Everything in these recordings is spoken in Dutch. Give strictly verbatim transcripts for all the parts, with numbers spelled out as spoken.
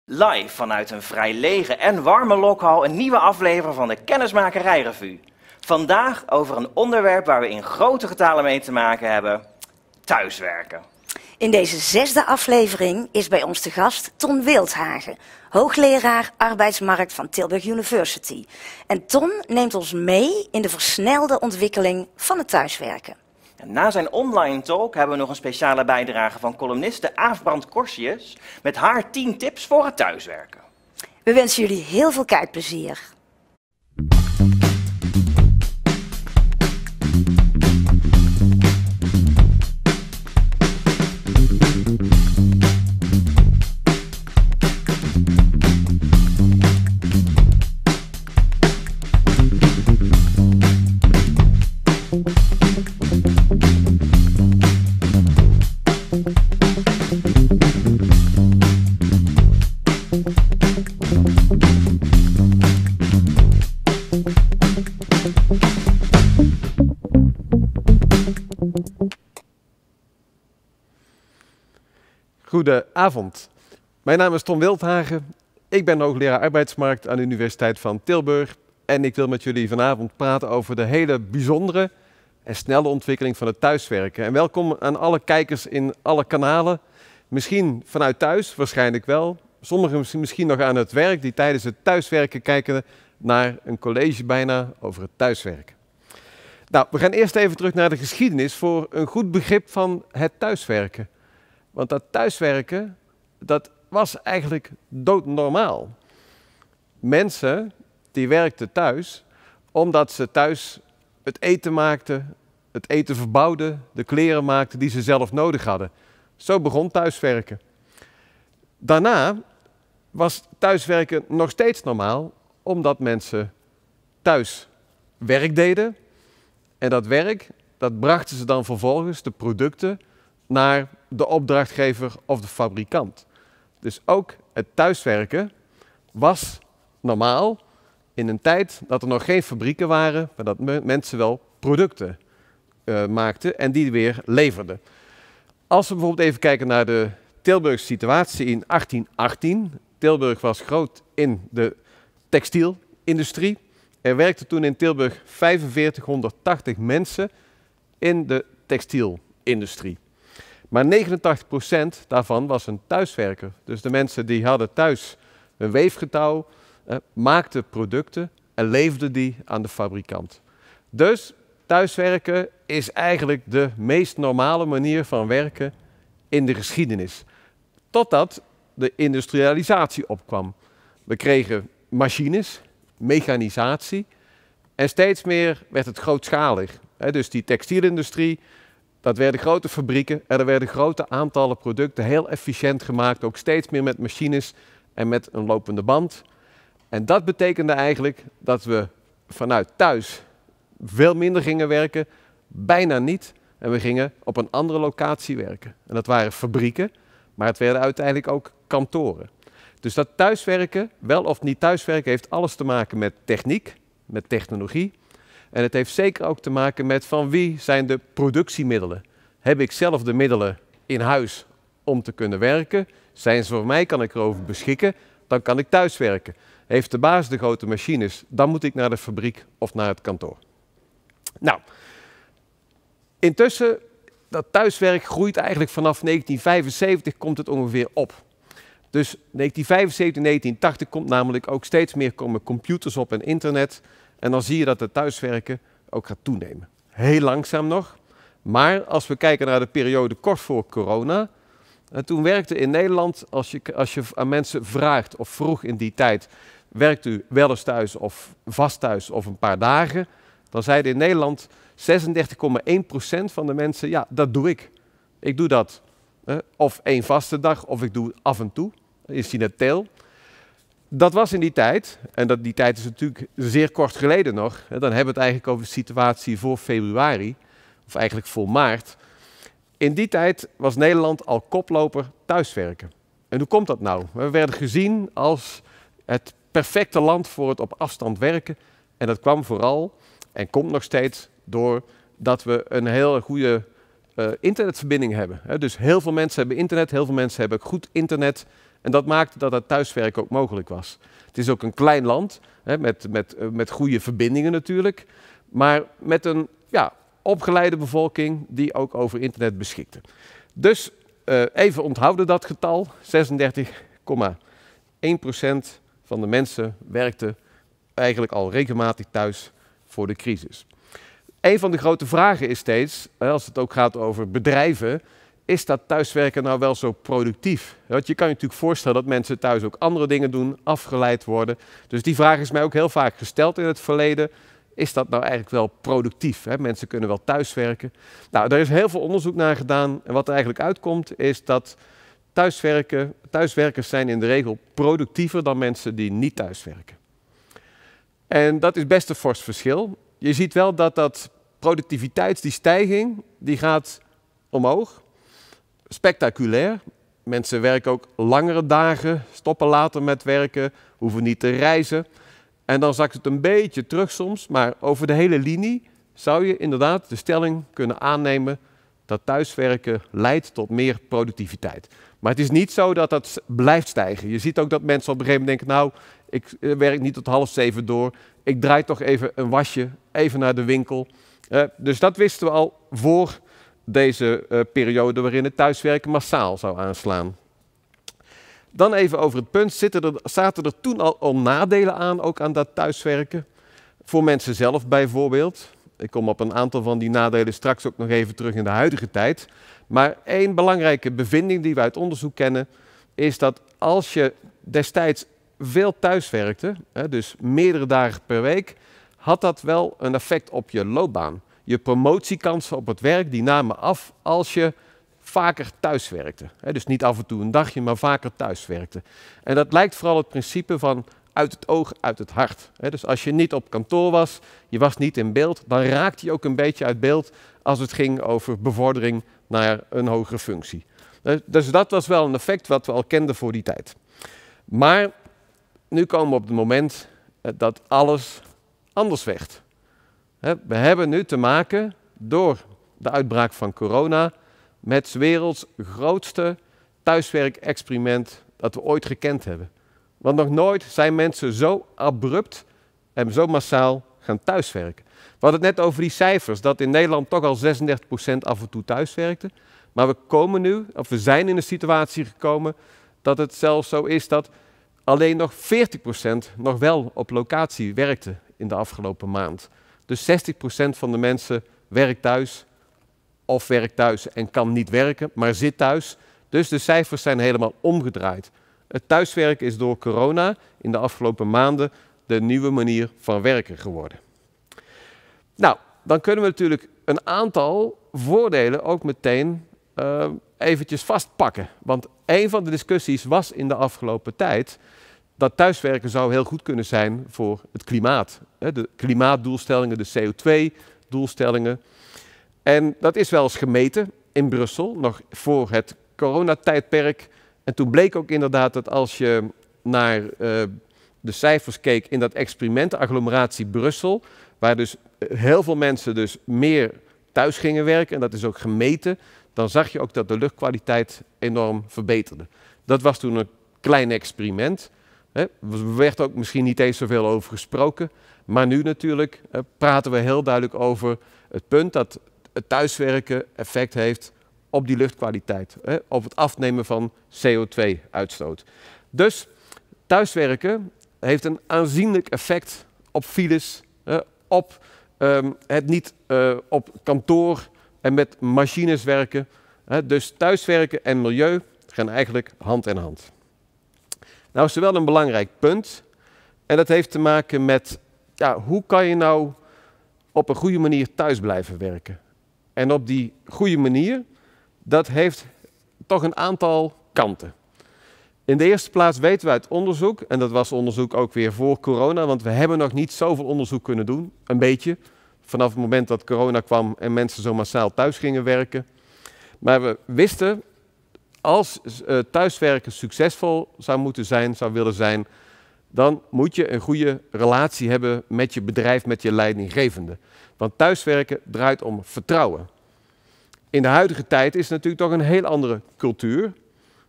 Live vanuit een vrij lege en warme lokhal een nieuwe aflevering van de Kennismakerijrevue. Vandaag over een onderwerp waar we in grote getalen mee te maken hebben: thuiswerken. In deze zesde aflevering is bij ons te gast Ton Wildhagen, hoogleraar arbeidsmarkt van Tilburg University. En Ton neemt ons mee in de versnelde ontwikkeling van het thuiswerken. En na zijn online talk hebben we nog een speciale bijdrage van columniste Aaf Brand-Korsius met haar tien tips voor het thuiswerken. We wensen jullie heel veel kijkplezier. Goedenavond. Mijn naam is Ton Wildhagen. Ik ben hoogleraar arbeidsmarkt aan de Universiteit van Tilburg. En ik wil met jullie vanavond praten over de hele bijzondere en snelle ontwikkeling van het thuiswerken. En welkom aan alle kijkers in alle kanalen. Misschien vanuit thuis, waarschijnlijk wel. Sommigen misschien nog aan het werk, die tijdens het thuiswerken kijken naar een college bijna over het thuiswerken. Nou, we gaan eerst even terug naar de geschiedenis voor een goed begrip van het thuiswerken. Want dat thuiswerken, dat was eigenlijk doodnormaal. Mensen die werkten thuis omdat ze thuis het eten maakten, het eten verbouwden, de kleren maakten die ze zelf nodig hadden. Zo begon thuiswerken. Daarna was thuiswerken nog steeds normaal, omdat mensen thuis werk deden. En dat werk, dat brachten ze dan vervolgens, de producten, naar de opdrachtgever of de fabrikant. Dus ook het thuiswerken was normaal in een tijd dat er nog geen fabrieken waren, maar dat me mensen wel producten uh, maakten en die weer leverden. Als we bijvoorbeeld even kijken naar de Tilburgse situatie in achttien achttien. Tilburg was groot in de textielindustrie. Er werkten toen in Tilburg vijfenveertighonderdtachtig mensen in de textielindustrie. Maar negenentachtig procent daarvan was een thuiswerker. Dus de mensen die hadden thuis een weefgetouw, eh, maakten producten en leverden die aan de fabrikant. Dus thuiswerken is eigenlijk de meest normale manier van werken in de geschiedenis. Totdat de industrialisatie opkwam. We kregen machines, mechanisatie en steeds meer werd het grootschalig. He, dus die textielindustrie, dat werden grote fabrieken en er werden grote aantallen producten heel efficiënt gemaakt, ook steeds meer met machines en met een lopende band. En dat betekende eigenlijk dat we vanuit thuis veel minder gingen werken, bijna niet. En we gingen op een andere locatie werken. En dat waren fabrieken, maar het werden uiteindelijk ook kantoren. Dus dat thuiswerken, wel of niet thuiswerken, heeft alles te maken met techniek, met technologie. En het heeft zeker ook te maken met van wie zijn de productiemiddelen. Heb ik zelf de middelen in huis om te kunnen werken? Zijn ze voor mij, kan ik erover beschikken? Dan kan ik thuiswerken. Heeft de baas de grote machines, dan moet ik naar de fabriek of naar het kantoor. Nou, intussen, dat thuiswerk groeit eigenlijk vanaf negentien vijfenzeventig, komt het ongeveer op. Dus negentien vijfenzeventig, negentien tachtig komt namelijk ook steeds meer komen computers op en internet. En dan zie je dat het thuiswerken ook gaat toenemen. Heel langzaam nog. Maar als we kijken naar de periode kort voor corona. En toen werkte in Nederland, als je, als je aan mensen vraagt of vroeg in die tijd, werkt u wel eens thuis of vast thuis of een paar dagen? Dan zeiden in Nederland zesendertig komma één procent van de mensen, ja, dat doe ik. Ik doe dat. Eh, of één vaste dag, of ik doe het af en toe. Je ziet het tel. Dat was in die tijd, en dat, die tijd is natuurlijk zeer kort geleden nog, hè, dan hebben we het eigenlijk over de situatie voor februari, of eigenlijk voor maart. In die tijd was Nederland al koploper thuiswerken. En hoe komt dat nou? We werden gezien als het perfecte land voor het op afstand werken. En dat kwam vooral, en komt nog steeds, doordat we een heel goede uh, internetverbinding hebben. Hè. Dus heel veel mensen hebben internet, heel veel mensen hebben goed internet. En dat maakte dat het thuiswerken ook mogelijk was. Het is ook een klein land, hè, met, met, met goede verbindingen natuurlijk, maar met een ja, opgeleide bevolking die ook over internet beschikte. Dus uh, even onthouden dat getal, zesendertig komma één procent van de mensen werkte eigenlijk al regelmatig thuis voor de crisis. Een van de grote vragen is steeds, als het ook gaat over bedrijven, is dat thuiswerken nou wel zo productief? Want je kan je natuurlijk voorstellen dat mensen thuis ook andere dingen doen, afgeleid worden. Dus die vraag is mij ook heel vaak gesteld in het verleden. Is dat nou eigenlijk wel productief? Hè? Mensen kunnen wel thuiswerken. Nou, er is heel veel onderzoek naar gedaan. En wat er eigenlijk uitkomt is dat thuiswerken, thuiswerkers zijn in de regel productiever dan mensen die niet thuiswerken. En dat is best een fors verschil. Je ziet wel dat dat productiviteits, die stijging, die gaat omhoog. Spectaculair. Mensen werken ook langere dagen, stoppen later met werken, hoeven niet te reizen. En dan zakt het een beetje terug soms, maar over de hele linie zou je inderdaad de stelling kunnen aannemen dat thuiswerken leidt tot meer productiviteit. Maar het is niet zo dat dat blijft stijgen. Je ziet ook dat mensen op een gegeven moment denken, nou, ik werk niet tot half zeven door, ik draai toch even een wasje, even naar de winkel. Uh, dus dat wisten we al voor deze uh, periode waarin het thuiswerken massaal zou aanslaan. Dan even over het punt, zitten er, zaten er toen al, al nadelen aan, ook aan dat thuiswerken? Voor mensen zelf bijvoorbeeld. Ik kom op een aantal van die nadelen straks ook nog even terug in de huidige tijd. Maar één belangrijke bevinding die we uit onderzoek kennen, is dat als je destijds veel thuiswerkte, dus meerdere dagen per week, had dat wel een effect op je loopbaan. Je promotiekansen op het werk die namen af als je vaker thuiswerkte. Dus niet af en toe een dagje, maar vaker thuiswerkte. En dat lijkt vooral het principe van uit het oog, uit het hart. Dus als je niet op kantoor was, je was niet in beeld, dan raakte je ook een beetje uit beeld als het ging over bevordering naar een hogere functie. Dus dat was wel een effect wat we al kenden voor die tijd. Maar nu komen we op het moment dat alles anders werd. We hebben nu te maken, door de uitbraak van corona, met 's werelds grootste thuiswerkexperiment dat we ooit gekend hebben. Want nog nooit zijn mensen zo abrupt en zo massaal gaan thuiswerken. We hadden het net over die cijfers, dat in Nederland toch al zesendertig procent af en toe thuiswerkte. Maar we komen nu, of we zijn in een situatie gekomen, dat het zelfs zo is dat alleen nog veertig procent nog wel op locatie werkte in de afgelopen maand. Dus zestig procent van de mensen werkt thuis of werkt thuis en kan niet werken, maar zit thuis. Dus de cijfers zijn helemaal omgedraaid. Het thuiswerken is door corona in de afgelopen maanden de nieuwe manier van werken geworden. Nou, dan kunnen we natuurlijk een aantal voordelen ook meteen uh, eventjes vastpakken. Want een van de discussies was in de afgelopen tijd dat thuiswerken zou heel goed kunnen zijn voor het klimaat. De klimaatdoelstellingen, de C O twee doelstellingen. En dat is wel eens gemeten in Brussel, nog voor het coronatijdperk. En toen bleek ook inderdaad dat als je naar uh, de cijfers keek in dat experiment, de agglomeratie Brussel, waar dus heel veel mensen dus meer thuis gingen werken, en dat is ook gemeten, dan zag je ook dat de luchtkwaliteit enorm verbeterde. Dat was toen een klein experiment. Er werd ook misschien niet eens zoveel over gesproken, maar nu natuurlijk uh, praten we heel duidelijk over het punt dat het thuiswerken effect heeft op die luchtkwaliteit, hè, op het afnemen van C O twee uitstoot. Dus thuiswerken heeft een aanzienlijk effect op files, hè, op um, het niet uh, op kantoor en met machines werken. Hè. Dus thuiswerken en milieu gaan eigenlijk hand in hand. Nou is er wel een belangrijk punt en dat heeft te maken met ja, hoe kan je nou op een goede manier thuis blijven werken. En op die goede manier, dat heeft toch een aantal kanten. In de eerste plaats weten we uit onderzoek, en dat was onderzoek ook weer voor corona, want we hebben nog niet zoveel onderzoek kunnen doen, een beetje, vanaf het moment dat corona kwam en mensen zo massaal thuis gingen werken. Maar we wisten, als uh, thuiswerken succesvol zou moeten zijn, zou willen zijn, dan moet je een goede relatie hebben met je bedrijf, met je leidinggevende. Want thuiswerken draait om vertrouwen. In de huidige tijd is het natuurlijk toch een heel andere cultuur.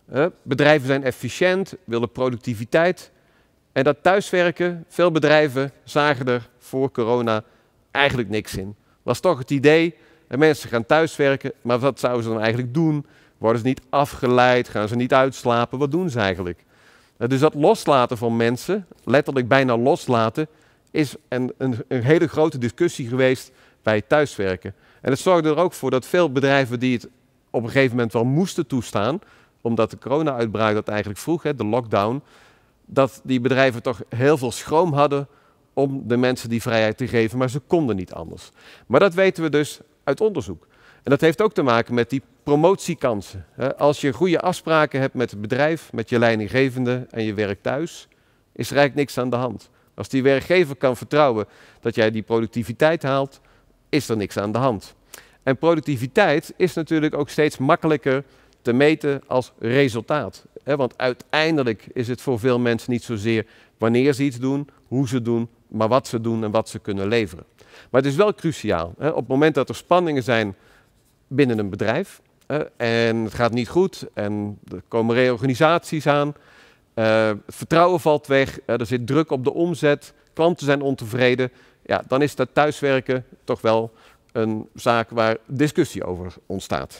Uh, bedrijven zijn efficiënt, willen productiviteit. En dat thuiswerken, veel bedrijven zagen er voor corona eigenlijk niks in. Was toch het idee, uh, mensen gaan thuiswerken, maar wat zouden ze dan eigenlijk doen? Worden ze niet afgeleid? Gaan ze niet uitslapen? Wat doen ze eigenlijk? Uh, dus dat loslaten van mensen, letterlijk bijna loslaten, is een, een, een hele grote discussie geweest bij thuiswerken. En het zorgde er ook voor dat veel bedrijven die het op een gegeven moment wel moesten toestaan, omdat de corona-uitbraak dat eigenlijk vroeg, hè, de lockdown, dat die bedrijven toch heel veel schroom hadden om de mensen die vrijheid te geven, maar ze konden niet anders. Maar dat weten we dus uit onderzoek. En dat heeft ook te maken met die promotiekansen. Als je goede afspraken hebt met het bedrijf, met je leidinggevende en je werkt thuis, is er eigenlijk niks aan de hand. Als die werkgever kan vertrouwen dat jij die productiviteit haalt, is er niks aan de hand. En productiviteit is natuurlijk ook steeds makkelijker te meten als resultaat. Want uiteindelijk is het voor veel mensen niet zozeer wanneer ze iets doen, hoe ze doen, maar wat ze doen en wat ze kunnen leveren. Maar het is wel cruciaal. Op het moment dat er spanningen zijn binnen een bedrijf en het gaat niet goed en er komen reorganisaties aan, het vertrouwen valt weg, er zit druk op de omzet, klanten zijn ontevreden, ja, dan is dat thuiswerken toch wel een zaak waar discussie over ontstaat.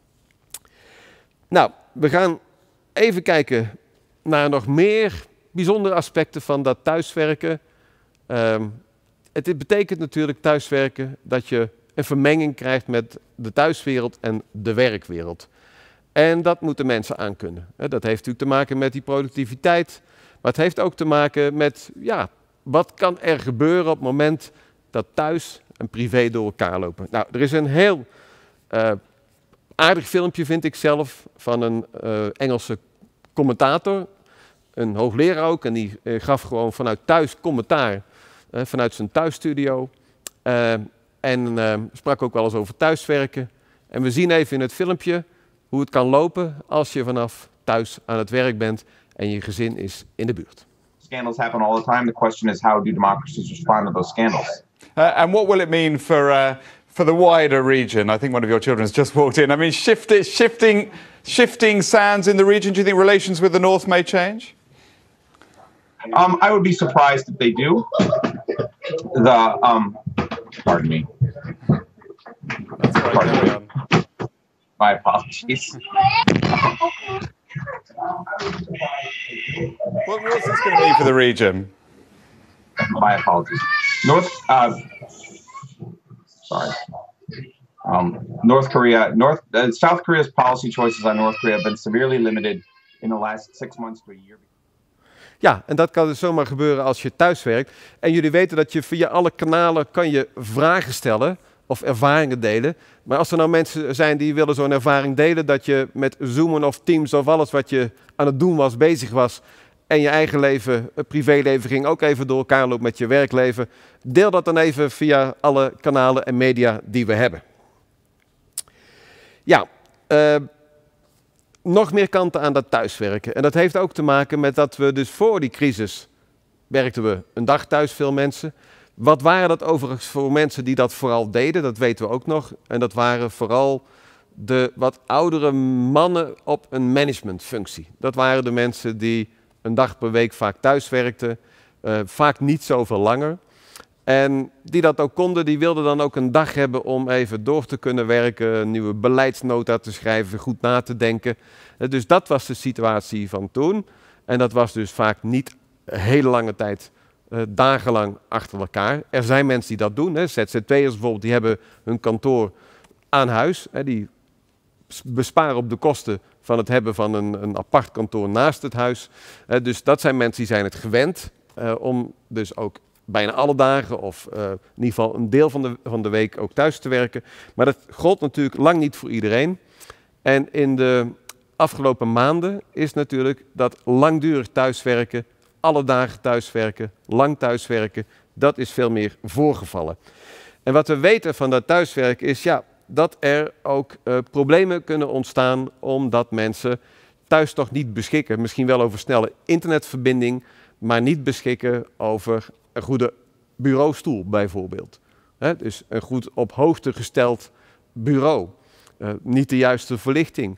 Nou, we gaan even kijken naar nog meer bijzondere aspecten van dat thuiswerken. Um, het betekent natuurlijk thuiswerken dat je een vermenging krijgt met de thuiswereld en de werkwereld. En dat moeten mensen aankunnen. Dat heeft natuurlijk te maken met die productiviteit, maar het heeft ook te maken met, ja, wat kan er gebeuren op het moment dat thuis en privé door elkaar lopen. Nou, er is een heel uh, aardig filmpje, vind ik zelf, van een uh, Engelse commentator, een hoogleraar ook, en die uh, gaf gewoon vanuit thuis commentaar, uh, vanuit zijn thuisstudio. Uh, en uh, sprak ook wel eens over thuiswerken. En we zien even in het filmpje hoe het kan lopen als je vanaf thuis aan het werk bent en je gezin is in de buurt. Scandals happen all the time. The question is, how do democracies respond to those scandals? Uh, and what will it mean for uh, for the wider region? I think one of your children has just walked in. I mean, shift, shifting, shifting sands in the region. Do you think relations with the North may change? Um, I would be surprised if they do. The um, pardon me. That's right, pardon me. My apologies. What, what's this going to mean for the region? My apologies. North, uh, sorry. Um, North Korea, North, uh, South Korea's policy choices on North Korea have been severely limited in the last six months to a year. Ja, en dat kan dus zomaar gebeuren als je thuis werkt. En jullie weten dat je via alle kanalen kan je vragen stellen of ervaringen delen. Maar als er nou mensen zijn die willen zo'n ervaring delen, dat je met Zoomen of Teams of alles wat je aan het doen was, bezig was, en je eigen leven, het privéleven ging ook even door elkaar lopen met je werkleven, deel dat dan even via alle kanalen en media die we hebben. Ja, uh, nog meer kanten aan dat thuiswerken. En dat heeft ook te maken met dat we dus voor die crisis werkten we een dag thuis, veel mensen. Wat waren dat overigens voor mensen die dat vooral deden? Dat weten we ook nog. En dat waren vooral de wat oudere mannen op een managementfunctie. Dat waren de mensen die een dag per week vaak thuis werkten, uh, vaak niet zoveel langer. En die dat ook konden, die wilden dan ook een dag hebben om even door te kunnen werken, een nieuwe beleidsnota te schrijven, goed na te denken. Uh, dus dat was de situatie van toen. En dat was dus vaak niet een hele lange tijd, uh, dagenlang achter elkaar. Er zijn mensen die dat doen, hè. Z Z P'ers bijvoorbeeld, die hebben hun kantoor aan huis. Hè. Die besparen op de kosten van het hebben van een, een apart kantoor naast het huis. Uh, dus dat zijn mensen die zijn het gewend uh, om dus ook bijna alle dagen of uh, in ieder geval een deel van de, van de week ook thuis te werken. Maar dat gold natuurlijk lang niet voor iedereen. En in de afgelopen maanden is natuurlijk dat langdurig thuiswerken, alle dagen thuiswerken, lang thuiswerken, dat is veel meer voorgevallen. En wat we weten van dat thuiswerken is ja, dat er ook uh, problemen kunnen ontstaan omdat mensen thuis toch niet beschikken, misschien wel over snelle internetverbinding, maar niet beschikken over een goede bureaustoel bijvoorbeeld. He, dus een goed op hoogte gesteld bureau, uh, niet de juiste verlichting.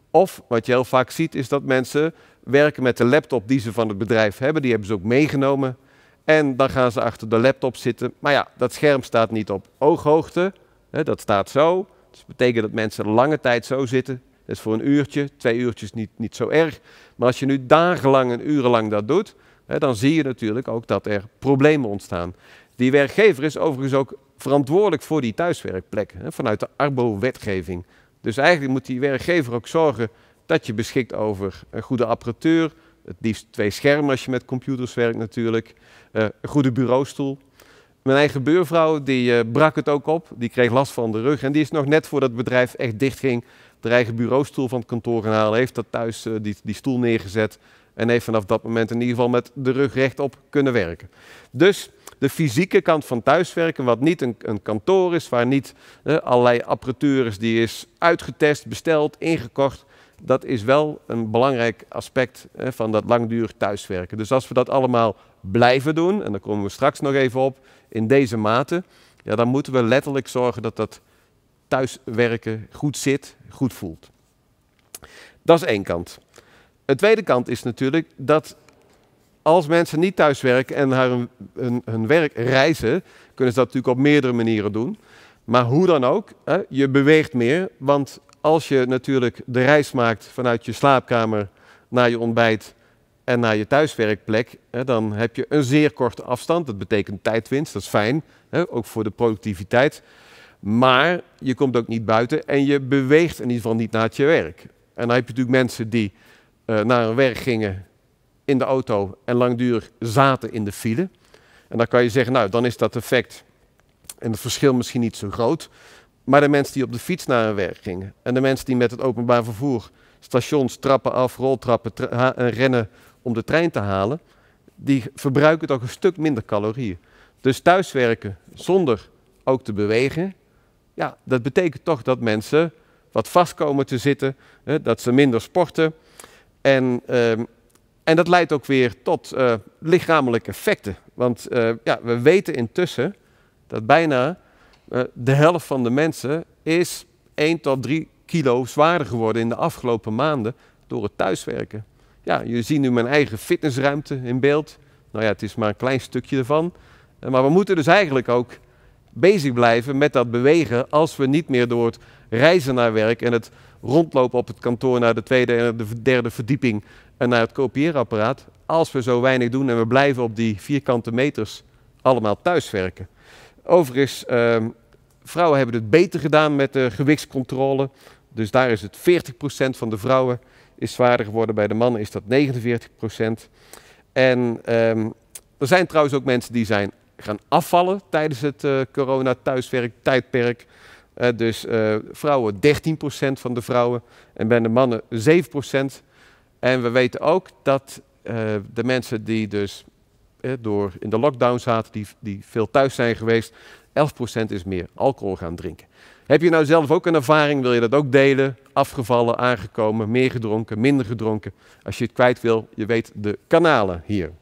Of wat je heel vaak ziet is dat mensen werken met de laptop die ze van het bedrijf hebben. Die hebben ze ook meegenomen. En dan gaan ze achter de laptop zitten. Maar ja, dat scherm staat niet op ooghoogte. Hè, dat staat zo. Dus dat betekent dat mensen lange tijd zo zitten. Dat is voor een uurtje, twee uurtjes niet, niet zo erg. Maar als je nu dagenlang en urenlang dat doet, hè, dan zie je natuurlijk ook dat er problemen ontstaan. Die werkgever is overigens ook verantwoordelijk voor die thuiswerkplek, hè, vanuit de Arbo-wetgeving. Dus eigenlijk moet die werkgever ook zorgen dat je beschikt over een goede apparatuur, het liefst twee schermen als je met computers werkt natuurlijk, uh, een goede bureaustoel. Mijn eigen buurvrouw die uh, brak het ook op, die kreeg last van de rug en die is nog net voordat het bedrijf echt dichtging de eigen bureaustoel van het kantoor gaan halen, heeft dat thuis uh, die, die stoel neergezet en heeft vanaf dat moment in ieder geval met de rug rechtop kunnen werken. Dus de fysieke kant van thuiswerken, wat niet een, een kantoor is, waar niet uh, allerlei apparatuur is die is uitgetest, besteld, ingekocht, dat is wel een belangrijk aspect uh, van dat langdurig thuiswerken. Dus als we dat allemaal blijven doen, en daar komen we straks nog even op, in deze mate, ja, dan moeten we letterlijk zorgen dat dat thuiswerken goed zit, goed voelt. Dat is één kant. De tweede kant is natuurlijk dat als mensen niet thuiswerken en naar hun, hun, hun werk reizen, kunnen ze dat natuurlijk op meerdere manieren doen. Maar hoe dan ook, hè, je beweegt meer, want als je natuurlijk de reis maakt vanuit je slaapkamer naar je ontbijt en naar je thuiswerkplek, hè, dan heb je een zeer korte afstand. Dat betekent tijdwinst, dat is fijn, hè, ook voor de productiviteit. Maar je komt ook niet buiten en je beweegt in ieder geval niet naar je werk. En dan heb je natuurlijk mensen die uh, naar hun werk gingen in de auto en langdurig zaten in de file. En dan kan je zeggen, nou dan is dat effect en het verschil misschien niet zo groot. Maar de mensen die op de fiets naar hun werk gingen en de mensen die met het openbaar vervoer stations, trappen af, roltrappen tra en rennen om de trein te halen, die verbruiken toch een stuk minder calorieën. Dus thuiswerken zonder ook te bewegen, ja, dat betekent toch dat mensen wat vast komen te zitten, hè, dat ze minder sporten. En, uh, en dat leidt ook weer tot uh, lichamelijke effecten. Want uh, ja, we weten intussen dat bijna uh, de helft van de mensen is één tot drie kilo zwaarder geworden in de afgelopen maanden door het thuiswerken. Ja, jullie zien nu mijn eigen fitnessruimte in beeld. Nou ja, het is maar een klein stukje ervan. Uh, maar we moeten dus eigenlijk ook bezig blijven met dat bewegen als we niet meer door het reizen naar werk en het rondlopen op het kantoor naar de tweede en de derde verdieping en naar het kopieerapparaat, als we zo weinig doen en we blijven op die vierkante meters allemaal thuiswerken. Overigens, uh, vrouwen hebben het beter gedaan met de gewichtscontrole, dus daar is het veertig procent van de vrouwen is zwaarder geworden, bij de mannen is dat negenenveertig procent. En um, er zijn trouwens ook mensen die zijn gaan afvallen tijdens het uh, corona-thuiswerk-tijdperk. Uh, dus uh, vrouwen dertien procent van de vrouwen en bij de mannen zeven procent. En we weten ook dat uh, de mensen die dus uh, door in de lockdown zaten, die, die veel thuis zijn geweest, elf procent is meer alcohol gaan drinken. Heb je nou zelf ook een ervaring, wil je dat ook delen? Afgevallen, aangekomen, meer gedronken, minder gedronken? Als je het kwijt wil, je weet de kanalen hier.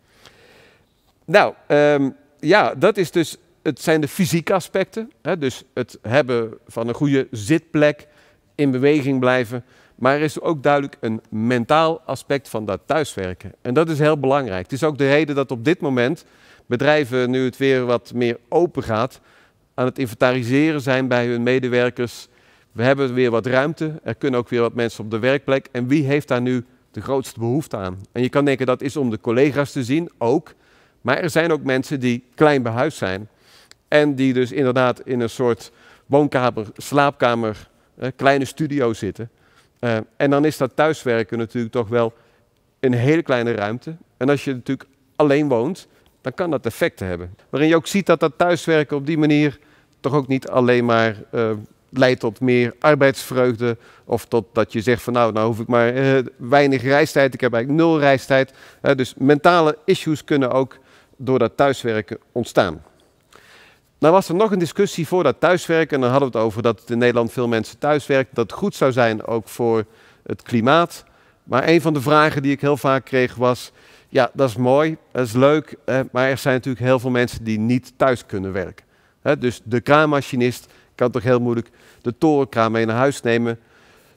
Nou, um, ja, dat is dus, het zijn de fysieke aspecten. Hè, dus het hebben van een goede zitplek, in beweging blijven. Maar er is ook duidelijk een mentaal aspect van dat thuiswerken. En dat is heel belangrijk. Het is ook de reden dat op dit moment bedrijven, nu het weer wat meer open gaat, aan het inventariseren zijn bij hun medewerkers. We hebben weer wat ruimte, er kunnen ook weer wat mensen op de werkplek. En wie heeft daar nu de grootste behoefte aan? En je kan denken dat is om de collega's te zien, ook. Maar er zijn ook mensen die klein behuisd zijn. En die dus inderdaad in een soort woonkamer, slaapkamer, eh, kleine studio zitten. Uh, en dan is dat thuiswerken natuurlijk toch wel een hele kleine ruimte. En als je natuurlijk alleen woont, dan kan dat effecten hebben. Waarin je ook ziet dat dat thuiswerken op die manier toch ook niet alleen maar uh, leidt tot meer arbeidsvreugde. Of tot dat je zegt van nou, nou hoef ik maar uh, weinig reistijd, ik heb eigenlijk nul reistijd. Uh, dus mentale issues kunnen ook door dat thuiswerken ontstaan. Nou was er nog een discussie voor dat thuiswerken. En dan hadden we het over dat in Nederland veel mensen thuiswerken. Dat het goed zou zijn ook voor het klimaat. Maar een van de vragen die ik heel vaak kreeg was, ja dat is mooi, dat is leuk. Eh, maar er zijn natuurlijk heel veel mensen die niet thuis kunnen werken. Hè, dus de kraammachinist kan toch heel moeilijk de torenkraan mee naar huis nemen.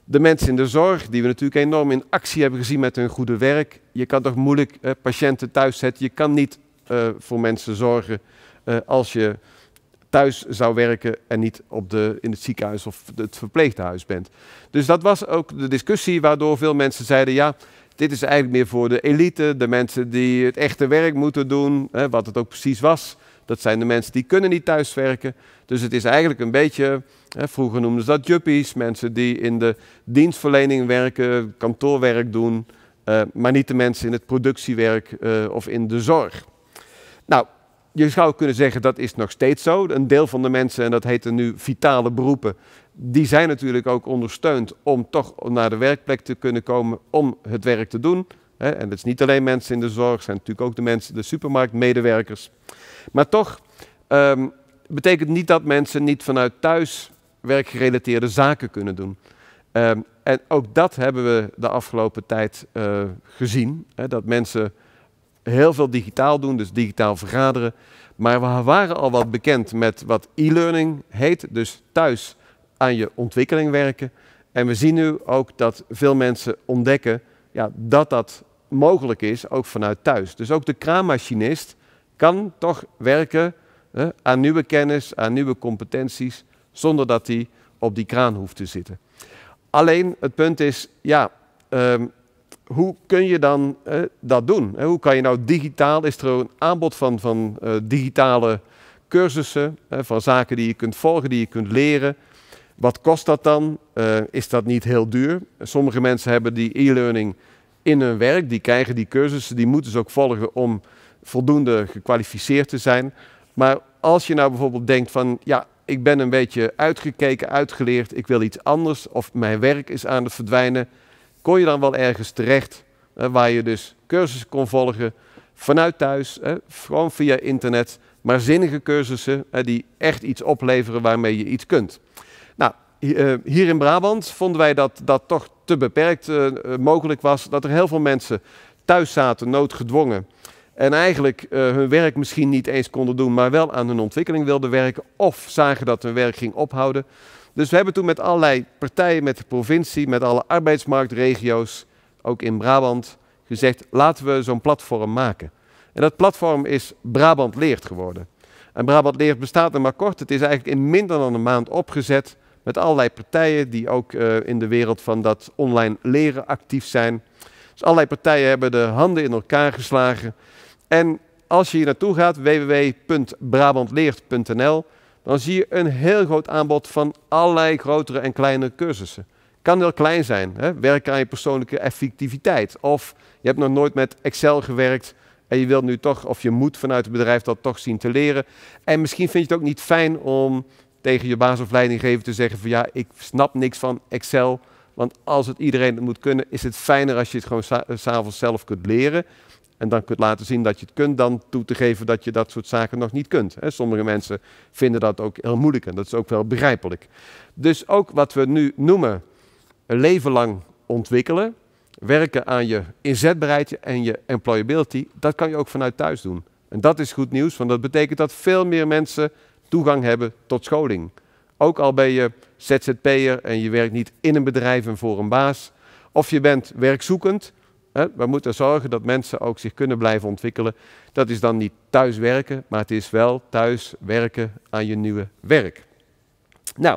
De mensen in de zorg, die we natuurlijk enorm in actie hebben gezien met hun goede werk. Je kan toch moeilijk uh, patiënten thuis zetten. Je kan niet uh, voor mensen zorgen uh, als je thuis zou werken en niet op de, in het ziekenhuis of het verpleeghuis bent. Dus dat was ook de discussie waardoor veel mensen zeiden, ja, dit is eigenlijk meer voor de elite, de mensen die het echte werk moeten doen, hè, wat het ook precies was. Dat zijn de mensen die kunnen niet thuiswerken. Dus het is eigenlijk een beetje, hè, vroeger noemden ze dat juppies, mensen die in de dienstverlening werken, kantoorwerk doen, uh, maar niet de mensen in het productiewerk uh, of in de zorg. Nou, je zou kunnen zeggen dat is nog steeds zo. Een deel van de mensen, en dat heten nu vitale beroepen, die zijn natuurlijk ook ondersteund om toch naar de werkplek te kunnen komen om het werk te doen. En dat is niet alleen mensen in de zorg, het zijn natuurlijk ook de mensen, de supermarktmedewerkers. Maar toch um, betekent niet dat mensen niet vanuit thuis werkgerelateerde zaken kunnen doen. Um, en ook dat hebben we de afgelopen tijd uh, gezien. Hè, dat mensen heel veel digitaal doen, dus digitaal vergaderen. Maar we waren al wat bekend met wat e-learning heet, dus thuis aan je ontwikkeling werken. En we zien nu ook dat veel mensen ontdekken ja, dat dat mogelijk is, ook vanuit thuis. Dus ook de kraanmachinist kan toch werken hè, aan nieuwe kennis, aan nieuwe competenties, zonder dat hij op die kraan hoeft te zitten. Alleen het punt is, ja, um, hoe kun je dan uh, dat doen? Hoe kan je nou digitaal, is er een aanbod van, van uh, digitale cursussen, uh, van zaken die je kunt volgen, die je kunt leren. Wat kost dat dan? Uh, is dat niet heel duur? Sommige mensen hebben die e-learning in hun werk, die krijgen die cursussen, die moeten ze ook volgen om voldoende gekwalificeerd te zijn. Maar als je nou bijvoorbeeld denkt van, ja, ik ben een beetje uitgekeken, uitgeleerd, ik wil iets anders of mijn werk is aan het verdwijnen, kon je dan wel ergens terecht eh, waar je dus cursussen kon volgen vanuit thuis, eh, gewoon via internet, maar zinnige cursussen eh, die echt iets opleveren waarmee je iets kunt. Nou, hier in Brabant vonden wij dat dat toch te beperkt uh, mogelijk was, dat er heel veel mensen thuis zaten, noodgedwongen, en eigenlijk uh, hun werk misschien niet eens konden doen, maar wel aan hun ontwikkeling wilden werken, of zagen dat hun werk ging ophouden. Dus we hebben toen met allerlei partijen, met de provincie, met alle arbeidsmarktregio's, ook in Brabant, gezegd, laten we zo'n platform maken. En dat platform is Brabant Leert geworden. En Brabant Leert bestaat nog maar kort, het is eigenlijk in minder dan een maand opgezet, met allerlei partijen die ook uh, in de wereld van dat online leren actief zijn. Dus allerlei partijen hebben de handen in elkaar geslagen. En als je hier naartoe gaat, w w w punt brabantleert punt n l, dan zie je een heel groot aanbod van allerlei grotere en kleine cursussen. Kan heel klein zijn, hè? Werken aan je persoonlijke effectiviteit. Of je hebt nog nooit met Excel gewerkt en je wilt nu toch, of je moet vanuit het bedrijf dat toch zien te leren. En misschien vind je het ook niet fijn om tegen je baas of leidinggever te zeggen van ja, ik snap niks van Excel. Want als het iedereen het moet kunnen, is het fijner als je het gewoon 's avonds zelf kunt leren. En dan kunt laten zien dat je het kunt, dan toe te geven dat je dat soort zaken nog niet kunt. Sommige mensen vinden dat ook heel moeilijk en dat is ook wel begrijpelijk. Dus ook wat we nu noemen een leven lang ontwikkelen, werken aan je inzetbaarheid en je employability, dat kan je ook vanuit thuis doen. En dat is goed nieuws, want dat betekent dat veel meer mensen toegang hebben tot scholing. Ook al ben je Z Z P'er en je werkt niet in een bedrijf en voor een baas, of je bent werkzoekend. We moeten zorgen dat mensen ook zich kunnen blijven ontwikkelen. Dat is dan niet thuis werken, maar het is wel thuis werken aan je nieuwe werk. Nou,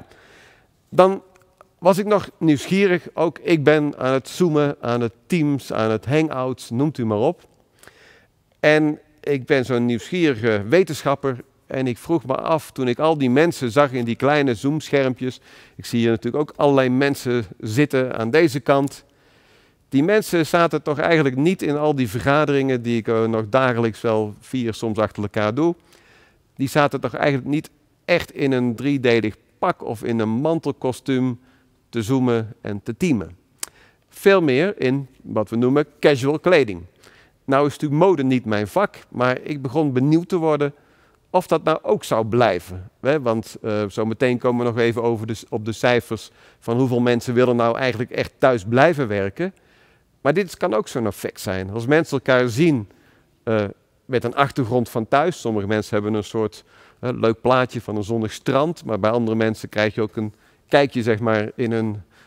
dan was ik nog nieuwsgierig. Ook ik ben aan het Zoomen, aan het Teams, aan het Hangouts, noemt u maar op. En ik ben zo'n nieuwsgierige wetenschapper. En ik vroeg me af, toen ik al die mensen zag in die kleine Zoom-schermpjes. Ik zie hier natuurlijk ook allerlei mensen zitten aan deze kant. Die mensen zaten toch eigenlijk niet in al die vergaderingen die ik uh, nog dagelijks wel vier soms achter elkaar doe. Die zaten toch eigenlijk niet echt in een driedelig pak of in een mantelkostuum te zoomen en te teamen. Veel meer in wat we noemen casual kleding. Nou is natuurlijk mode niet mijn vak, maar ik begon benieuwd te worden of dat nou ook zou blijven. Hè? Want uh, zo meteen komen we nog even over de, op de cijfers van hoeveel mensen willen nou eigenlijk echt thuis blijven werken. Maar dit kan ook zo'n effect zijn. Als mensen elkaar zien uh, met een achtergrond van thuis. Sommige mensen hebben een soort uh, leuk plaatje van een zonnig strand. Maar bij andere mensen krijg je ook een kijkje zeg maar, in een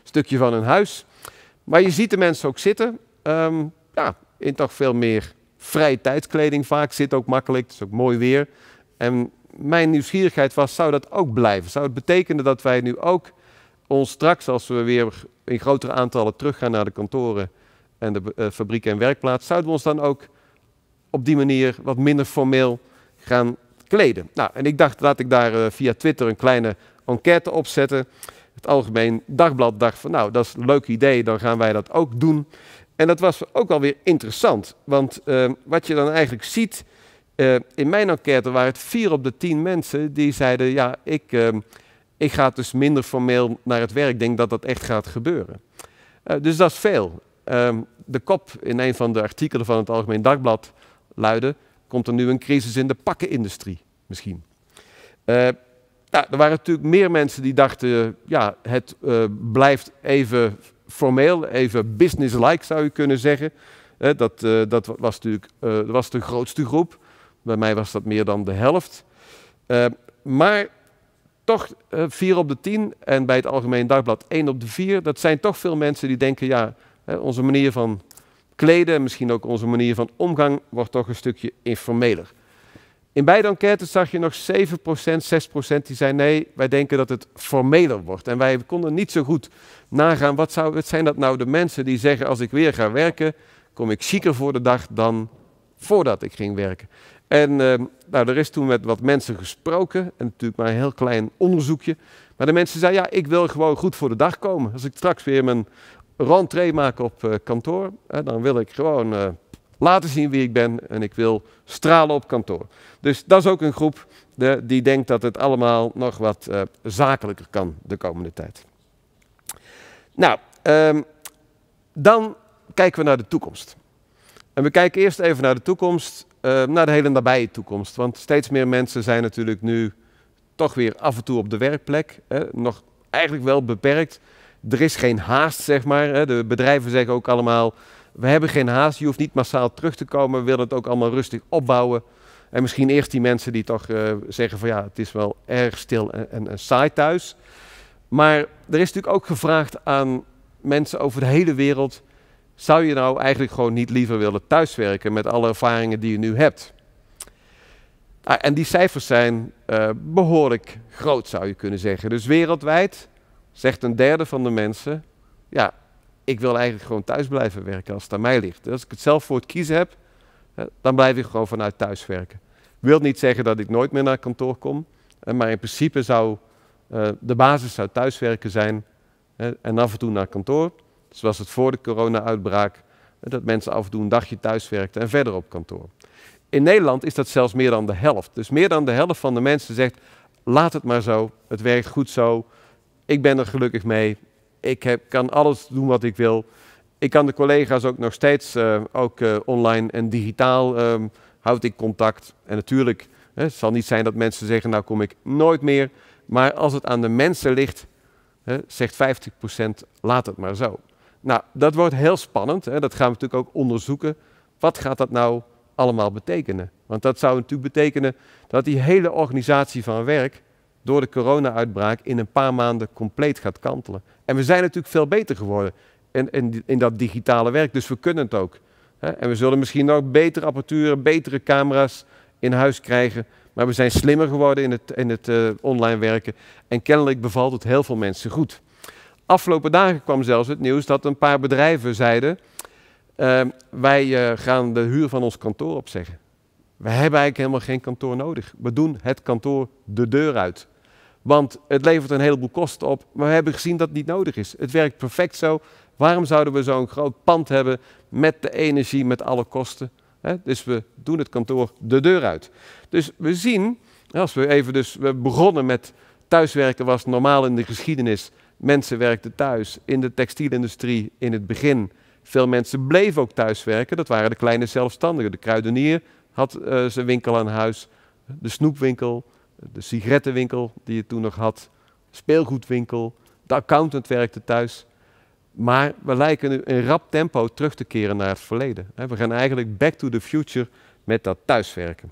stukje van hun huis. Maar je ziet de mensen ook zitten, um, ja, in toch veel meer vrije tijdskleding vaak. Zit ook makkelijk, het is ook mooi weer. En mijn nieuwsgierigheid was, zou dat ook blijven? Zou het betekenen dat wij nu ook ons straks, als we weer in grotere aantallen teruggaan naar de kantoren en de uh, fabrieken en werkplaats, zouden we ons dan ook op die manier wat minder formeel gaan kleden? Nou, en ik dacht, laat ik daar uh, via Twitter een kleine enquête opzetten. Het Algemeen Dagblad dacht van, nou, dat is een leuk idee, dan gaan wij dat ook doen. En dat was ook alweer interessant, want uh, wat je dan eigenlijk ziet, uh, in mijn enquête waren het vier op de tien mensen die zeiden, ja, ik, uh, ik ga dus minder formeel naar het werk, ik denk dat dat echt gaat gebeuren. Uh, dus dat is veel. Uh, de kop in een van de artikelen van het Algemeen Dagblad luidde, komt er nu een crisis in de pakkenindustrie misschien. Uh, nou, er waren natuurlijk meer mensen die dachten, ja, het uh, blijft even formeel, even business-like zou je kunnen zeggen. Uh, dat, uh, dat was natuurlijk uh, dat was de grootste groep. Bij mij was dat meer dan de helft. Uh, maar toch uh, vier op de tien en bij het Algemeen Dagblad één op de vier. Dat zijn toch veel mensen die denken, ja, uh, onze manier van kleden en misschien ook onze manier van omgang wordt toch een stukje informeler. In beide enquêtes zag je nog zeven procent, zes procent die zei nee, wij denken dat het formeler wordt. En wij konden niet zo goed nagaan, wat, zou, wat zijn dat nou de mensen die zeggen, als ik weer ga werken, kom ik chiquer voor de dag dan voordat ik ging werken. En uh, nou, er is toen met wat mensen gesproken, en natuurlijk maar een heel klein onderzoekje. Maar de mensen zeiden, ja, ik wil gewoon goed voor de dag komen. Als ik straks weer mijn rentree maak op uh, kantoor, uh, dan wil ik gewoon uh, laten zien wie ik ben en ik wil stralen op kantoor. Dus dat is ook een groep de, die denkt dat het allemaal nog wat uh, zakelijker kan de komende tijd. Nou, um, dan kijken we naar de toekomst. En we kijken eerst even naar de toekomst, uh, naar de hele nabije toekomst. Want steeds meer mensen zijn natuurlijk nu toch weer af en toe op de werkplek. Hè, nog eigenlijk wel beperkt. Er is geen haast, zeg maar. Hè. De bedrijven zeggen ook allemaal, we hebben geen haast, je hoeft niet massaal terug te komen. We willen het ook allemaal rustig opbouwen. En misschien eerst die mensen die toch uh, zeggen van ja, het is wel erg stil en, en, en saai thuis. Maar er is natuurlijk ook gevraagd aan mensen over de hele wereld, zou je nou eigenlijk gewoon niet liever willen thuiswerken met alle ervaringen die je nu hebt? Ah, en die cijfers zijn uh, behoorlijk groot, zou je kunnen zeggen. Dus wereldwijd zegt een derde van de mensen, ja, ik wil eigenlijk gewoon thuis blijven werken als het aan mij ligt. Als ik het zelf voor het kiezen heb, dan blijf ik gewoon vanuit thuis werken. Wil niet zeggen dat ik nooit meer naar kantoor kom, maar in principe zou uh, de basis zou thuiswerken zijn uh, en af en toe naar kantoor. Zoals het voor de corona-uitbraak, uh, dat mensen af en toe een dagje thuis werkten en verder op kantoor. In Nederland is dat zelfs meer dan de helft. Dus meer dan de helft van de mensen zegt, laat het maar zo, het werkt goed zo, ik ben er gelukkig mee, ik heb, kan alles doen wat ik wil. Ik kan de collega's ook nog steeds, uh, ook uh, online en digitaal, um, houd ik contact. En natuurlijk, hè, het zal niet zijn dat mensen zeggen, nou kom ik nooit meer. Maar als het aan de mensen ligt, hè, zegt vijftig procent, laat het maar zo. Nou, dat wordt heel spannend. Hè, dat gaan we natuurlijk ook onderzoeken. Wat gaat dat nou allemaal betekenen? Want dat zou natuurlijk betekenen dat die hele organisatie van werk door de corona-uitbraak in een paar maanden compleet gaat kantelen. En we zijn natuurlijk veel beter geworden in, in, in dat digitale werk, dus we kunnen het ook. Hè? En we zullen misschien nog betere apparatuur, betere camera's in huis krijgen, maar we zijn slimmer geworden in het, in het uh, online werken en kennelijk bevalt het heel veel mensen goed. Afgelopen dagen kwam zelfs het nieuws dat een paar bedrijven zeiden, uh, wij uh, gaan de huur van ons kantoor opzeggen. We hebben eigenlijk helemaal geen kantoor nodig. We doen het kantoor de deur uit. Want het levert een heleboel kosten op, maar we hebben gezien dat het niet nodig is. Het werkt perfect zo. Waarom zouden we zo'n groot pand hebben met de energie, met alle kosten? He, dus we doen het kantoor de deur uit. Dus we zien, als we even dus, we begonnen met thuiswerken was normaal in de geschiedenis. Mensen werkten thuis in de textielindustrie in het begin. Veel mensen bleven ook thuiswerken. Dat waren de kleine zelfstandigen. De kruidenier had uh, zijn winkel aan huis, de snoepwinkel, de sigarettenwinkel die je toen nog had, speelgoedwinkel, de accountant werkte thuis. Maar we lijken nu in rap tempo terug te keren naar het verleden. We gaan eigenlijk back to the future met dat thuiswerken.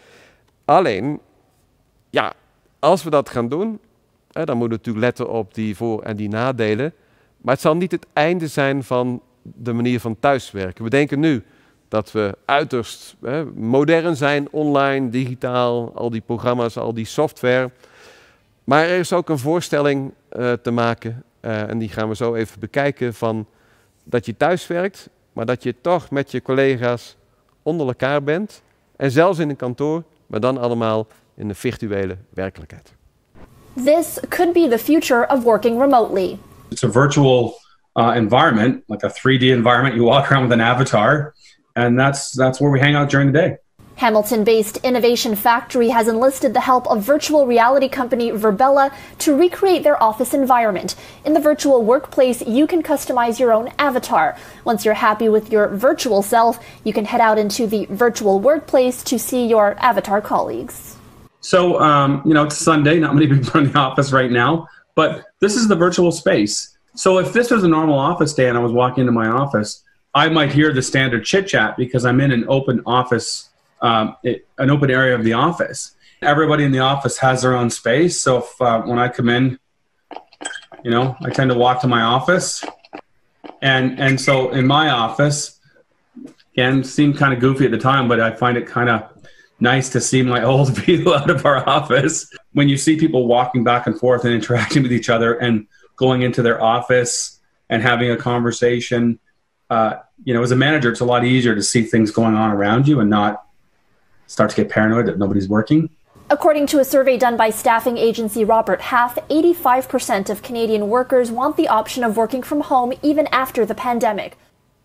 Alleen, ja, als we dat gaan doen, dan moeten we natuurlijk letten op die voor- en die nadelen. Maar het zal niet het einde zijn van de manier van thuiswerken. We denken nu dat we uiterst hè, modern zijn, online, digitaal, al die programma's, al die software. Maar er is ook een voorstelling uh, te maken, uh, en die gaan we zo even bekijken, van dat je thuiswerkt, maar dat je toch met je collega's onder elkaar bent. En zelfs in een kantoor, maar dan allemaal in de virtuele werkelijkheid. This could be the future of working remotely. It's a virtual uh, environment, like a three D environment. You walk around with an avatar, and that's that's where we hang out during the day. Hamilton-based Innovation Factory has enlisted the help of virtual reality company Verbella to recreate their office environment. In the virtual workplace, you can customize your own avatar. Once you're happy with your virtual self, you can head out into the virtual workplace to see your avatar colleagues. So, um, you know, it's Sunday, not many people are in the office right now, but this is the virtual space. So if this was a normal office day and I was walking into my office, I might hear the standard chit-chat because I'm in an open office, um, it, an open area of the office. Everybody in the office has their own space. So if, uh, when I come in, you know, I tend to walk to my office. And, and so in my office, again, seemed kind of goofy at the time, but I find it kind of nice to see my old people out of our office. When you see people walking back and forth and interacting with each other and going into their office and having a conversation, uh, you know, as a manager, it's a lot easier to see things going on around you and not start to get paranoid that nobody's working. According to a survey done by staffing agency Robert Half, eighty-five percent of Canadian workers want the option of working from home even after the pandemic.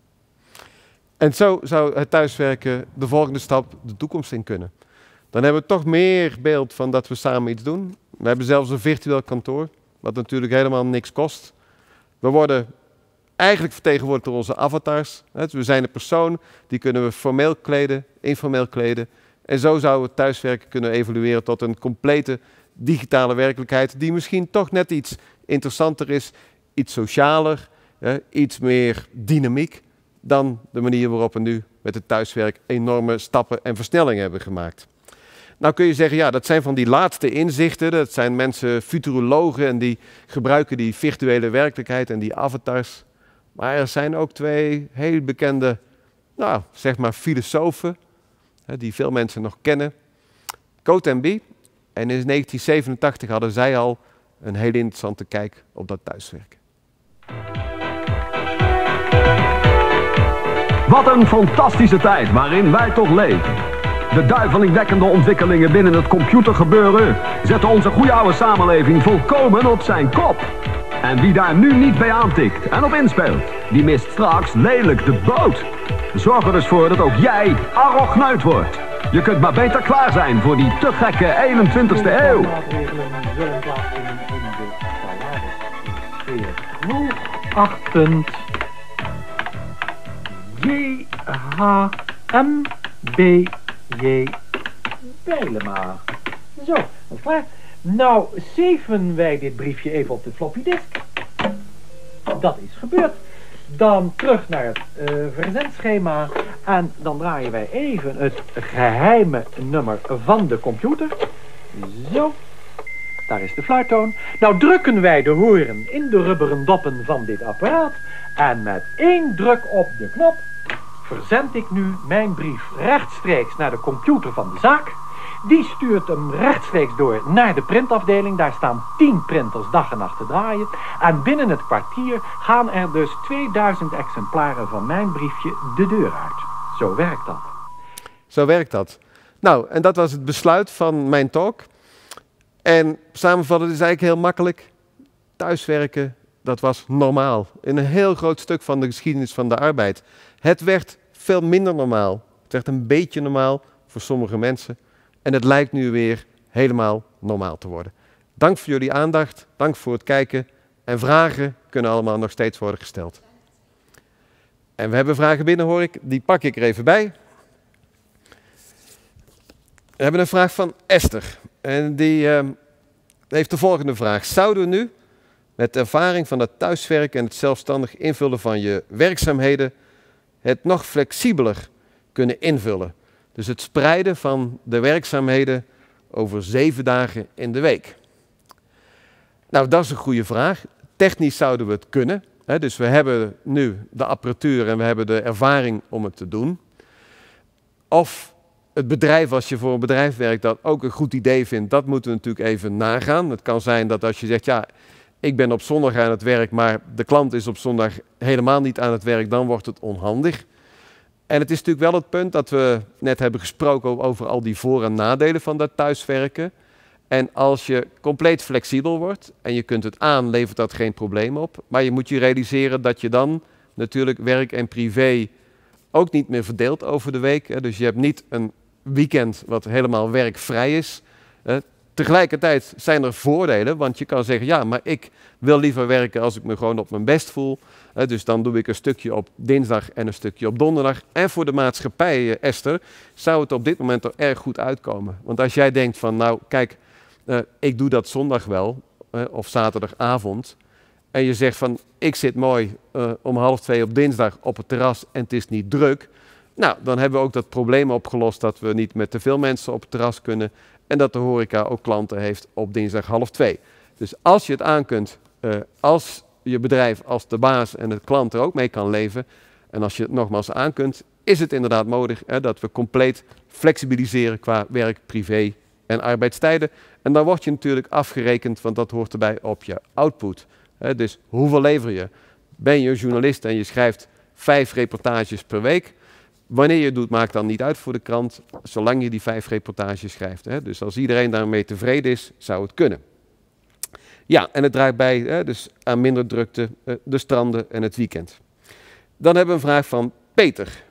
En zo zou het thuiswerken de volgende stap de toekomst in kunnen. Dan hebben we toch meer beeld van dat we samen iets doen. We hebben zelfs een virtueel kantoor, wat natuurlijk helemaal niks kost. We worden eigenlijk vertegenwoordigd door onze avatars. We zijn een persoon, die kunnen we formeel kleden, informeel kleden. En zo zou het thuiswerken kunnen evolueren tot een complete digitale werkelijkheid, die misschien toch net iets interessanter is, iets socialer, iets meer dynamiek dan de manier waarop we nu met het thuiswerk enorme stappen en versnellingen hebben gemaakt. Nou kun je zeggen, ja, dat zijn van die laatste inzichten, dat zijn mensen, futurologen, en die gebruiken die virtuele werkelijkheid en die avatars. Maar er zijn ook twee heel bekende, nou, zeg maar filosofen, die veel mensen nog kennen. Coate en Bee. En in negentien zevenentachtig hadden zij al een hele interessante kijk op dat thuiswerken. Wat een fantastische tijd waarin wij toch leven. De duizelingwekkende ontwikkelingen binnen het computergebeuren zetten onze goede oude samenleving volkomen op zijn kop. En wie daar nu niet bij aantikt en op inspeelt, die mist straks lelijk de boot. Zorg er dus voor dat ook jij arrogneut wordt. Je kunt maar beter klaar zijn voor die te gekke eenentwintigste eeuw. Hoogachtend J H M B J Bijlema. Zo, dat is klaar. Nou, zeven wij dit briefje even op de floppy disk. Dat is gebeurd. Dan terug naar het uh, verzendschema. En dan draaien wij even het geheime nummer van de computer. Zo. Daar is de fluittoon. Nou drukken wij de horen in de rubberen doppen van dit apparaat. En met één druk op de knop verzend ik nu mijn brief rechtstreeks naar de computer van de zaak. Die stuurt hem rechtstreeks door naar de printafdeling. Daar staan tien printers dag en nacht te draaien. En binnen het kwartier gaan er dus tweeduizend exemplaren van mijn briefje de deur uit. Zo werkt dat. Zo werkt dat. Nou, en dat was het besluit van mijn talk. En samenvatten is eigenlijk heel makkelijk. Thuiswerken, dat was normaal. In een heel groot stuk van de geschiedenis van de arbeid. Het werd veel minder normaal. Het werd een beetje normaal voor sommige mensen. En het lijkt nu weer helemaal normaal te worden. Dank voor jullie aandacht, dank voor het kijken. En vragen kunnen allemaal nog steeds worden gesteld. En we hebben vragen binnen, hoor ik. Die pak ik er even bij. We hebben een vraag van Esther. En die uh, heeft de volgende vraag. Zouden we nu, met de ervaring van het thuiswerken en het zelfstandig invullen van je werkzaamheden, het nog flexibeler kunnen invullen? Dus het spreiden van de werkzaamheden over zeven dagen in de week. Nou, dat is een goede vraag. Technisch zouden we het kunnen. He, dus we hebben nu de apparatuur en we hebben de ervaring om het te doen. Of het bedrijf, als je voor een bedrijf werkt, dat ook een goed idee vindt, dat moeten we natuurlijk even nagaan. Het kan zijn dat als je zegt, ja, ik ben op zondag aan het werk, maar de klant is op zondag helemaal niet aan het werk, dan wordt het onhandig. En het is natuurlijk wel het punt dat we net hebben gesproken over al die voor- en nadelen van dat thuiswerken. En als je compleet flexibel wordt en je kunt het aan, levert dat geen probleem op. Maar je moet je realiseren dat je dan natuurlijk werk en privé ook niet meer verdeelt over de week. Dus je hebt niet een weekend wat helemaal werkvrij is. Tegelijkertijd zijn er voordelen, want je kan zeggen, ja, maar ik wil liever werken als ik me gewoon op mijn best voel. Dus dan doe ik een stukje op dinsdag en een stukje op donderdag. En voor de maatschappij, Esther, zou het op dit moment er erg goed uitkomen. Want als jij denkt van, nou kijk, uh, ik doe dat zondag wel, uh, of zaterdagavond. En je zegt van, ik zit mooi uh, om half twee op dinsdag op het terras en het is niet druk. Nou, dan hebben we ook dat probleem opgelost dat we niet met te veel mensen op het terras kunnen. En dat de horeca ook klanten heeft op dinsdag half twee. Dus als je het aan kunt, uh, als je bedrijf, als de baas en de klant er ook mee kan leven. En als je het nogmaals aan kunt, is het inderdaad nodig hè, dat we compleet flexibiliseren qua werk, privé en arbeidstijden. En dan word je natuurlijk afgerekend, want dat hoort erbij op je output. Hè, dus hoeveel lever je? Ben je een journalist en je schrijft vijf reportages per week? Wanneer je het doet, maakt dan niet uit voor de krant, zolang je die vijf reportages schrijft. Hè. Dus als iedereen daarmee tevreden is, zou het kunnen. Ja, en het draagt bij hè, dus aan minder drukte, uh, de stranden en het weekend. Dan hebben we een vraag van Peter.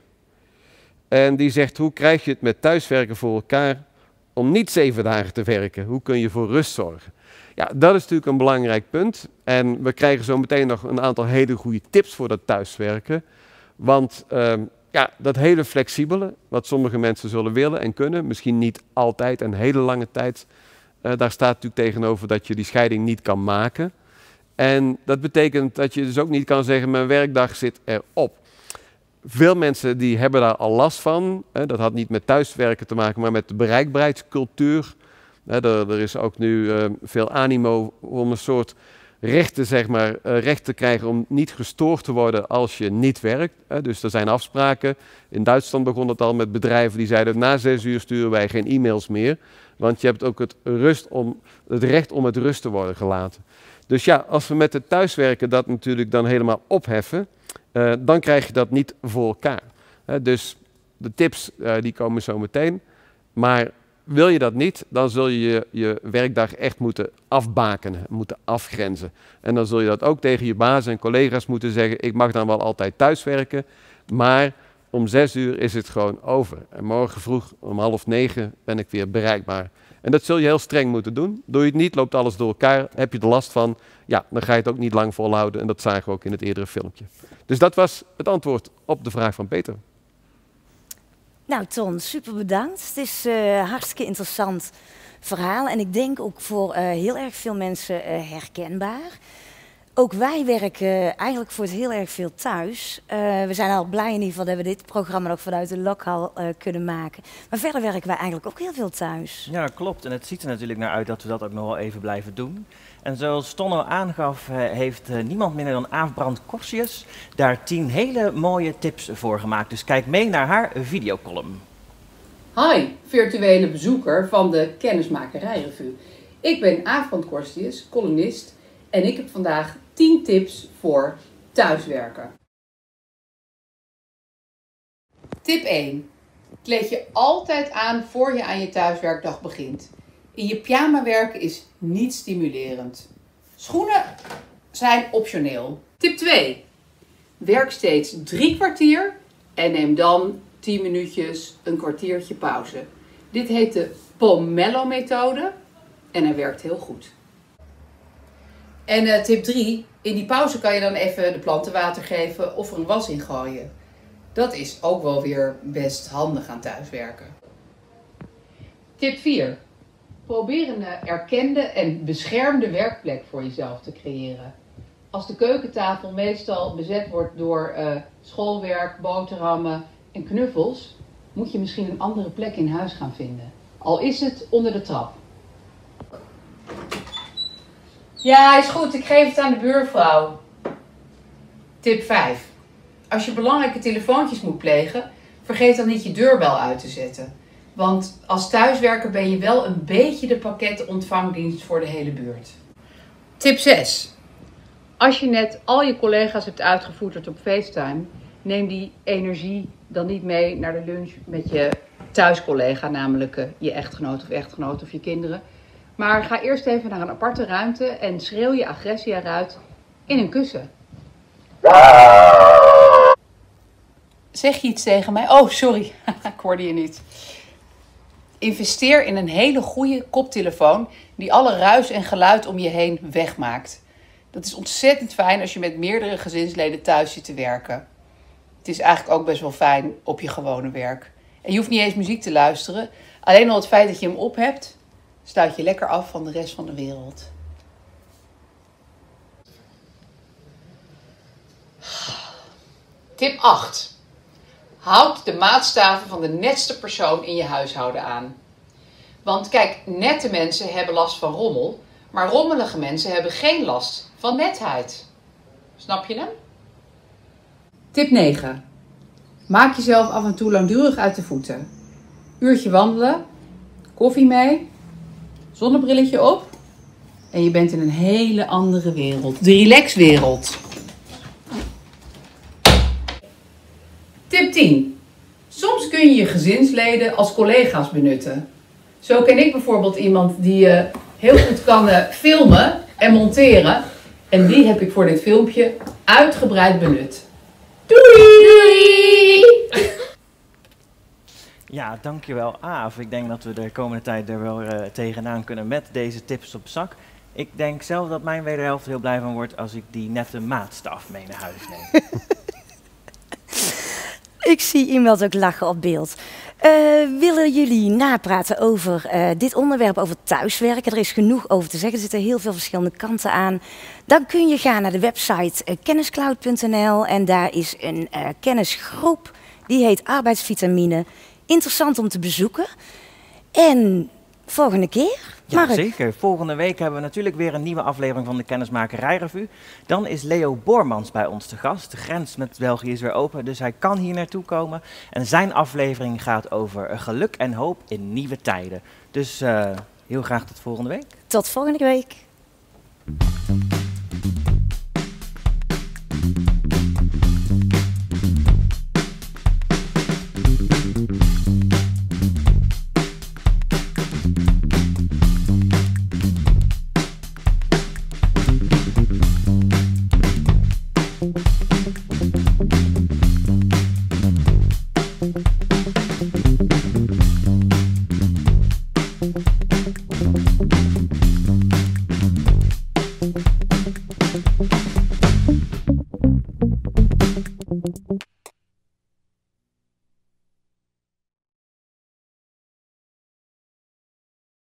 En die zegt, hoe krijg je het met thuiswerken voor elkaar om niet zeven dagen te werken? Hoe kun je voor rust zorgen? Ja, dat is natuurlijk een belangrijk punt. En we krijgen zo meteen nog een aantal hele goede tips voor dat thuiswerken. Want uh, ja, dat hele flexibele, wat sommige mensen zullen willen en kunnen, misschien niet altijd en hele lange tijd, uh, daar staat natuurlijk tegenover dat je die scheiding niet kan maken. En dat betekent dat je dus ook niet kan zeggen, mijn werkdag zit erop. Veel mensen die hebben daar al last van. Hè, dat had niet met thuiswerken te maken, maar met de bereikbaarheidscultuur. Hè, er, er is ook nu uh, veel animo om een soort rechten, zeg maar, uh, recht te krijgen om niet gestoord te worden als je niet werkt. Hè. Dus er zijn afspraken. In Duitsland begon het al met bedrijven die zeiden, na zes uur sturen wij geen e-mails meer. Want je hebt ook het, rust om, het recht om met rust te worden gelaten. Dus ja, als we met het thuiswerken dat natuurlijk dan helemaal opheffen, uh, dan krijg je dat niet voor elkaar. Uh, dus de tips uh, die komen zo meteen. Maar wil je dat niet, dan zul je je, je werkdag echt moeten afbakenen, moeten afgrenzen. En dan zul je dat ook tegen je baas en collega's moeten zeggen, ik mag dan wel altijd thuiswerken, maar om zes uur is het gewoon over. En morgen vroeg om half negen ben ik weer bereikbaar. En dat zul je heel streng moeten doen. Doe je het niet, loopt alles door elkaar, heb je er last van, ja, dan ga je het ook niet lang volhouden. En dat zagen we ook in het eerdere filmpje. Dus dat was het antwoord op de vraag van Peter. Nou Ton, super bedankt. Het is een uh, hartstikke interessant verhaal en ik denk ook voor uh, heel erg veel mensen uh, herkenbaar. Ook wij werken eigenlijk voor het heel erg veel thuis. Uh, we zijn al blij in ieder geval dat we dit programma ook vanuit de lokhal uh, kunnen maken. Maar verder werken wij eigenlijk ook heel veel thuis. Ja, klopt. En het ziet er natuurlijk naar uit dat we dat ook nog wel even blijven doen. En zoals Tonno aangaf, heeft uh, niemand minder dan Aaf Brand Corsius daar tien hele mooie tips voor gemaakt. Dus kijk mee naar haar videocolumn. Hi, virtuele bezoeker van de Kennismakerijrevue. Ik ben Aaf Brand Corsius, columnist. En ik heb vandaag tien tips voor thuiswerken. Tip één. Kleed je altijd aan voor je aan je thuiswerkdag begint. In je pyjama werken is niet stimulerend. Schoenen zijn optioneel. Tip twee. Werk steeds drie kwartier en neem dan tien minuutjes, een kwartiertje pauze. Dit heet de Pomelo-methode en hij werkt heel goed. En uh, tip drie, in die pauze kan je dan even de planten water geven of er een was in gooien. Dat is ook wel weer best handig aan thuiswerken. Tip vier, probeer een uh, erkende en beschermde werkplek voor jezelf te creëren. Als de keukentafel meestal bezet wordt door uh, schoolwerk, boterhammen en knuffels, moet je misschien een andere plek in huis gaan vinden. Al is het onder de trap. Ja, is goed. Ik geef het aan de buurvrouw. Tip vijf. Als je belangrijke telefoontjes moet plegen, vergeet dan niet je deurbel uit te zetten. Want als thuiswerker ben je wel een beetje de pakketontvangdienst voor de hele buurt. Tip zes. Als je net al je collega's hebt uitgevoerd op FaceTime, neem die energie dan niet mee naar de lunch met je thuiscollega, namelijk uh, je echtgenoot of echtgenoot of je kinderen. Maar ga eerst even naar een aparte ruimte en schreeuw je agressie eruit in een kussen. Zeg je iets tegen mij? Oh, sorry. Ik hoorde je niet. Investeer in een hele goede koptelefoon die alle ruis en geluid om je heen wegmaakt. Dat is ontzettend fijn als je met meerdere gezinsleden thuis zit te werken. Het is eigenlijk ook best wel fijn op je gewone werk. En je hoeft niet eens muziek te luisteren. Alleen al het feit dat je hem op hebt, sluit je lekker af van de rest van de wereld. Tip acht. Houd de maatstaven van de netste persoon in je huishouden aan. Want kijk, nette mensen hebben last van rommel, maar rommelige mensen hebben geen last van netheid. Snap je hem? Tip negen. Maak jezelf af en toe langdurig uit de voeten. Uurtje wandelen, koffie mee, zonnebrilletje op en je bent in een hele andere wereld. De relaxwereld. Tip tien. Soms kun je je gezinsleden als collega's benutten. Zo ken ik bijvoorbeeld iemand die uh, heel goed kan uh, filmen en monteren. En die heb ik voor dit filmpje uitgebreid benut. Doei! Ja, dankjewel Aaf. Ik denk dat we de komende tijd er wel uh, tegenaan kunnen met deze tips op zak. Ik denk zelf dat mijn wederhelft heel blij van wordt als ik die nette maatstaf mee naar huis neem. Ik zie iemand ook lachen op beeld. Uh, willen jullie napraten over uh, dit onderwerp, over thuiswerken? Er is genoeg over te zeggen, er zitten heel veel verschillende kanten aan. Dan kun je gaan naar de website uh, kenniscloud punt n l en daar is een uh, kennisgroep, die heet Arbeidsvitamine. Interessant om te bezoeken. En volgende keer... Ja, Mark. zeker. Volgende week hebben we natuurlijk weer een nieuwe aflevering van de Kennismakerij-revue. Dan is Leo Boormans bij ons te gast. De grens met België is weer open, dus hij kan hier naartoe komen. En zijn aflevering gaat over geluk en hoop in nieuwe tijden. Dus uh, heel graag tot volgende week. Tot volgende week.